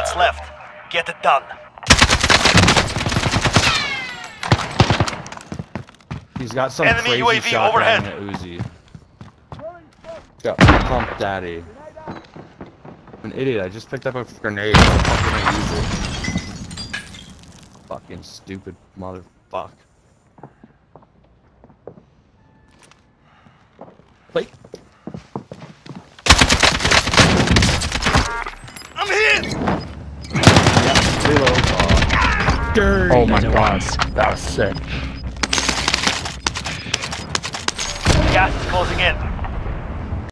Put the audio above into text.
squads left. Get it done. He's got some Enemy crazy UAV shotgun overhead. in the Uzi. He's got Pump Daddy. I'm an idiot. I just picked up a grenade. How the fuck can I use it? Fucking stupid motherfucker. Wait. I'm hit! Reload. Oh my god, that was sick. Gas is closing in.